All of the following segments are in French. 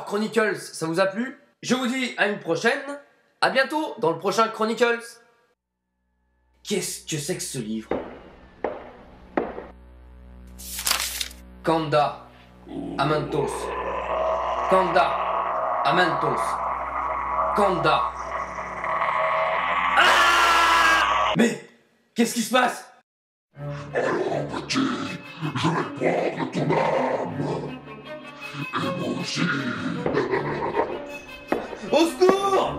Alors, Chronicles, ça vous a plu? Je vous dis à une prochaine. À bientôt dans le prochain Chronicles. Qu'est-ce que c'est que ce livre? Kanda Amantos. Kanda Amantos. Kanda. Ah! Mais qu'est-ce qui se passe? Alors, petit, je vais prendre ton âme. Et moi aussi. Au secours!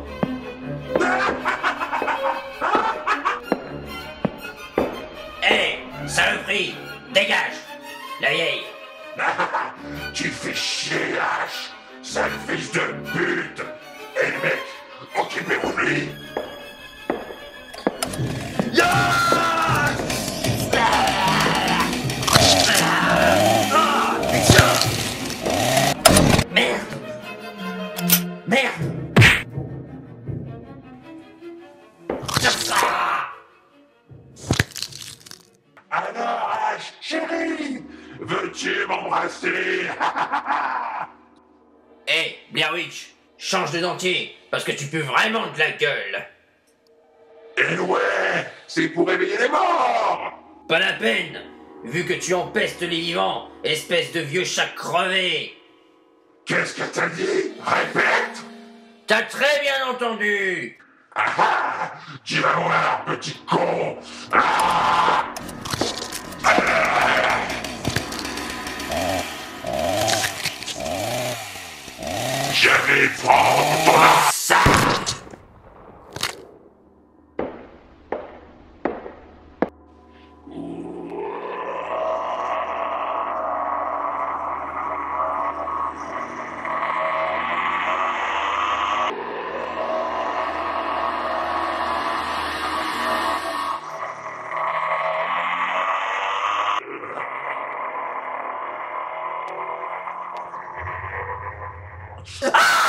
Hé, saloperie, dégage, la vieille. Tu fais chier, lâche, sale fils de pute. Et le mec, occupez-vous de lui. Merde. Merde. Alors, H, chérie, veux-tu m'embrasser? Hé, Blair Witch, change de dentier, parce que tu pues vraiment de la gueule. Et ouais, c'est pour réveiller les morts. Pas la peine, vu que tu empestes les vivants, espèce de vieux chat crevé. Qu'est-ce que t'as dit? Répète. T'as très bien entendu. Ah ah, tu vas voir, petit con. Ah. Je vais prendre ton âme. Ah!